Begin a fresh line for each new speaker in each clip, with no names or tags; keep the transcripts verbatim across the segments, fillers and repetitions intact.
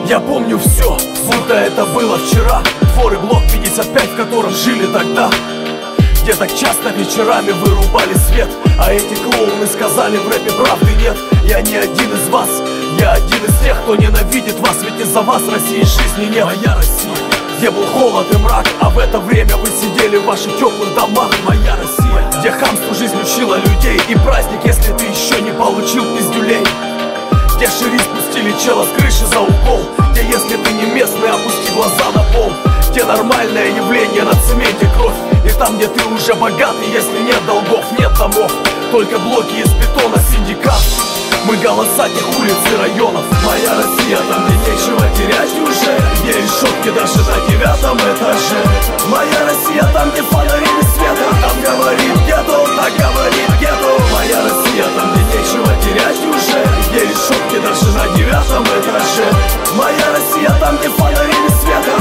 Я помню все, будто это было вчера. Двор и блок пятьдесят пять, в котором жили тогда, где так часто вечерами вырубали свет. А эти клоуны сказали, в рэпе правды нет. Я не один из вас, я один из тех, кто ненавидит вас. Ведь из-за вас России жизни нет. Моя Россия, где был холод и мрак, а в это время вы сидели в ваших теплых домах. Моя Россия, где хамству жизнь учила людей, и праздник, если ты еще не получил пиздюлей. Где шири спустили чела с крыши за угол, где если ты не местный, опусти глаза на пол. Где нормальное явление на цементе кровь, и там, где ты уже богатый, если нет долгов, нет домов, только блоки из бетона, синдикат. Мы голоса тех улиц и районов. Моя Россия, там где нечего терять уже, где решетки даже на девятом этаже. Моя Россия, там где фонари без света, там говорит гетто, так говорит гетто. Моя Россия, там где нечего терять уже, где решетки даже на девятом этаже. Моя Россия, там где фонари без света,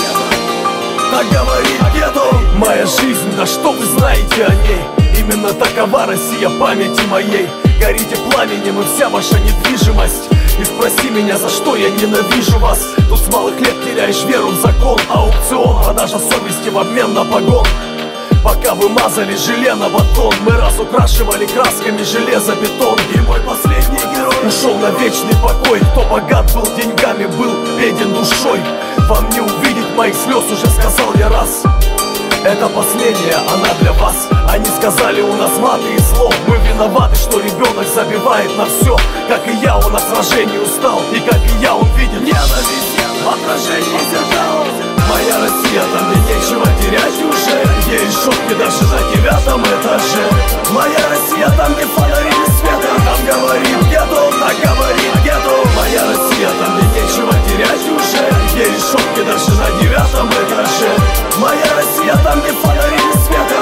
так говорит гетто. Моя жизнь, да что вы знаете о ней? Именно такова Россия памяти моей. Горите пламенем и вся ваша недвижимость. И спроси меня, за что я ненавижу вас. Тут с малых лет теряешь веру в закон. Аукцион, продажа совести в обмен на погон. Пока вы мазали желе на батон, мы разукрашивали красками железобетон. И мой последний герой ушел на вечный покой. Кто богат был деньгами, был беден душой. Вам не увидеть моих слез, уже сказал я раз. Это последняя, она для вас. Они сказали, у нас маты и слов. Мы виноваты, что ребенок забивает на все. Как и я, он от сражений устал. И как и я, он видит ненависть в отражении зеркал. Моя Россия, там где нечего терять уже, где решетки даже на девятом этаже. Моя Россия, там где фонари без света, там говорит гетто, так говорит гетто. Моя Россия, там где нечего терять уже, где решетки даже на девятом этаже. Моя Россия, там где фонари без света,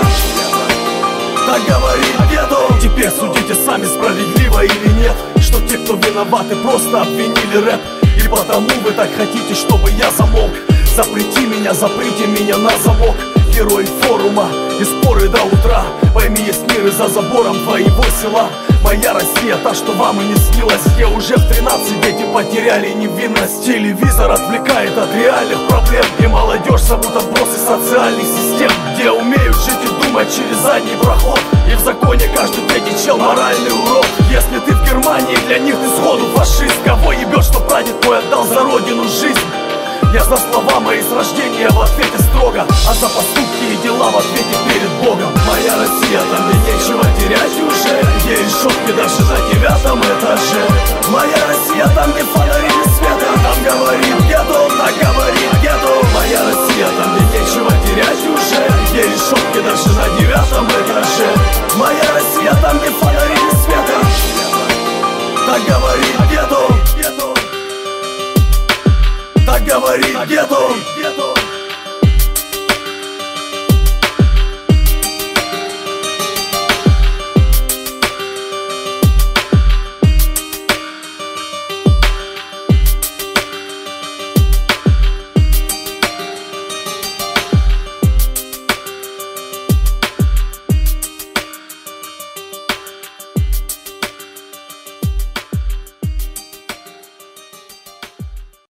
так говорит гетто. Теперь судите сами, справедливо или нет, что те, кто виноваты, просто обвинили рэп. И потому вы так хотите, чтобы я замолк. Запрети меня, заприте меня на замок. Герой форума и споры до утра. Пойми, есть мир и за забором твоего села. Моя Россия, та, что вам и не снилась, где уже в тринадцать дети потеряли невинность. Телевизор отвлекает от реальных проблем, и молодежь зовут отбросы социальных систем. Где умеют жить и думать через задний проход, и в законе каждый третий чел моральный урод. Если ты в Германии, для них ты сходу фашист. Кого ебешь, что прадед мой отдал за родину жизнь? Я за слова мои с рождения в ответе строго, а за поступки и дела в ответе перед Богом. Моя Россия, там где нечего терять уже, где решетки даже на девятом этаже. Моя Россия, там где